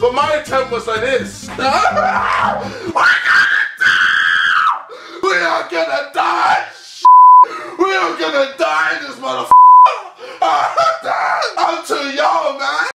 But my attempt was like this. We are gonna die! We are gonna die in this motherfucker!